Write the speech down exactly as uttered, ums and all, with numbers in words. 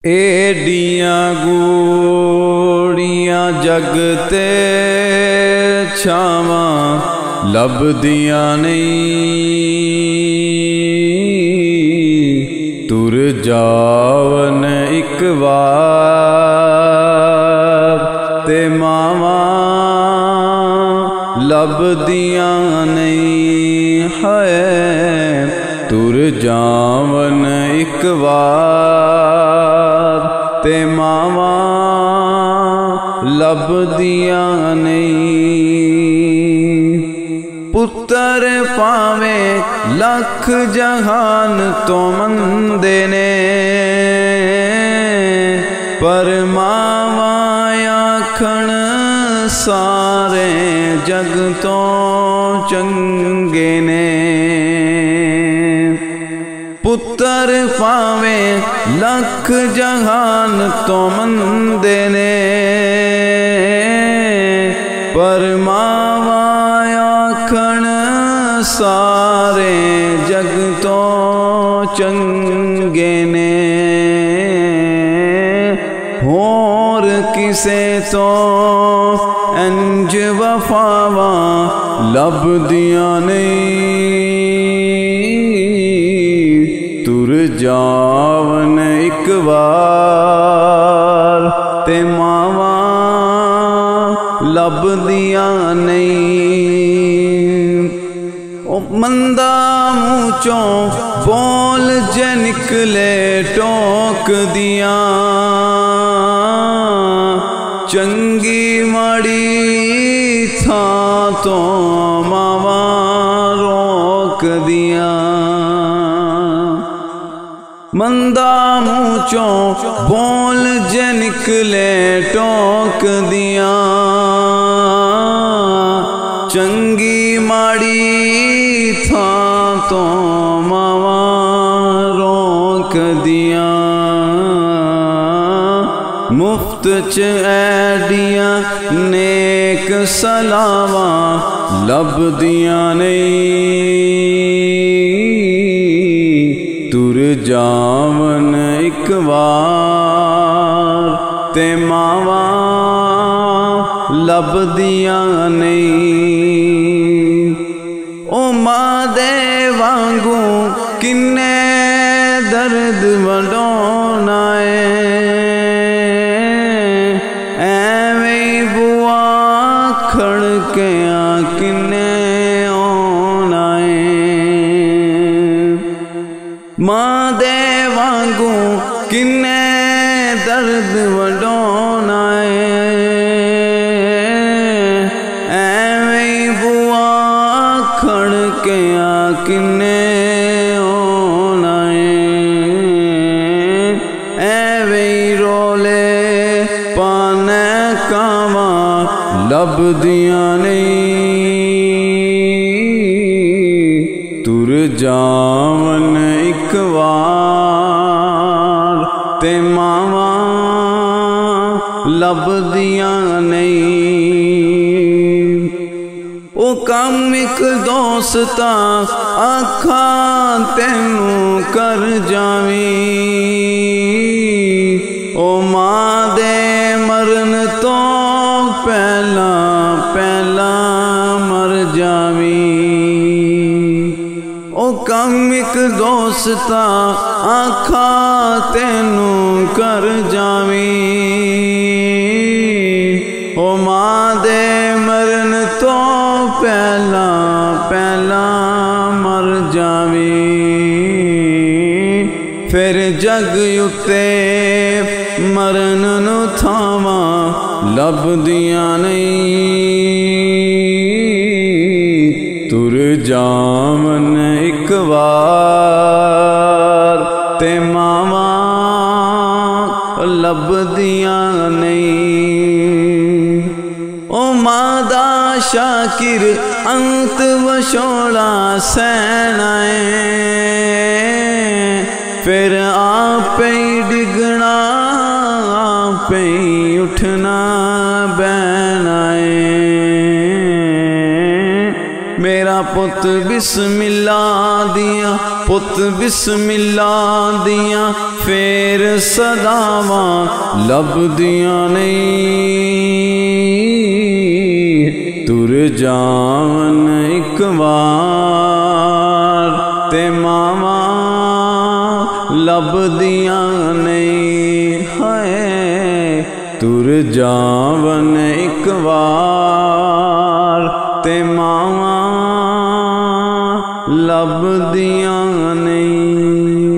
एडियां गूड़ियां जग ते छावां लभदियां नहीं। तुर जावन इक बार ते मावां लभदियां नहीं है। तुर जावन इक बार ते मावां लभदियां नहीं। पुत्र पावे लख जहान तो मंदे ने, पर मावां आखण सारे जग तो चंगे ने। पुत्र पावे लख जहान तो मंदे ने, पर मावां आखण सारे जग तो चंगे ने। होर किसे तो इंज वफावां लभदियां नहीं। तुर जावन इक बार ते मावां लभदियां नहीं। ओ मंदा मूँह चों बोल जे निकले टोक दियां, चंगी माड़ी थां तो मावां रोक दियां। मंदा मूँह चों बोल जे निकले टोक दियां, चंगी माड़ी थां तो मावां रोक दियां। मुफ्त च ऐडियां नेक सलावां लभदियां नहीं। तुर जावन इक बार ते मावां लभदियां नहीं। ओ मां दे वांगू किन्ने दर्द वंडोना है, एवें बुआ खड़किया किन्ने आना है। मां दे वांगू किन्ने दर्द वंडोना है, एवें बुआ खड़किया किन्ने आना है। एवें रोले पाने कावां लभदियां नहीं। तुर जावन इक बार ते मावां लभदियां नहीं। ओ कम इक दोस्ता आखां तेनू कर जावी, ओ मां दे मरन तो पहला पहला मर जावी। ओ कम इक दोस्ता आखां तेनू कर जावी, ओ मां दे मरन तो पहला पहला मर जावी। फिर जग उत्ते मरन नू थावां लभदियां नहीं। तुर जावन इक बार ते मावां लभदियां नहीं। ओ मां दा शाकिर अंत वछोड़ा सहना है, फिर आपे डिगना आपे उठना बहना है। मेरा पुत बिस्मिल्ला दिया, पुत बिस्मिल्ला दिया, फिर सदावा लब दिया नहीं। तुर जावन एक बार ते मावा लब दिया नहीं है। तुर जावन एक बार ते मावा लब दिया नहीं।